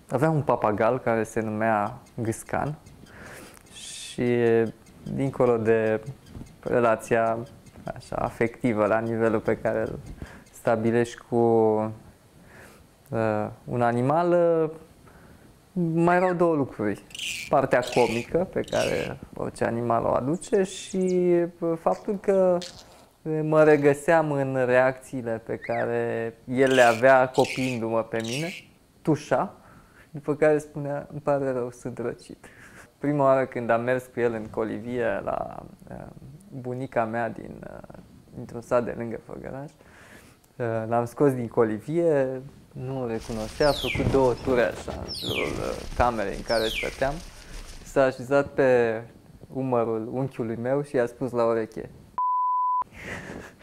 Avea un papagal care se numea Gâscan și dincolo de relația așa, afectivă la nivelul pe care îl stabilești cu un animal, mai erau două lucruri. Partea comică pe care orice animal o aduce și faptul că mă regăseam în reacțiile pe care el le avea copindu-mă pe mine, tușa, după care spunea, îmi pare rău, sunt răcit. Prima oară când am mers cu el în colivie la bunica mea dintr-un sat de lângă Făgăraș, l-am scos din colivie, nu îl recunoștea, a făcut două ture așa în jurul camerei în care stăteam, s-a așezat pe umărul unchiului meu și i-a spus la ureche: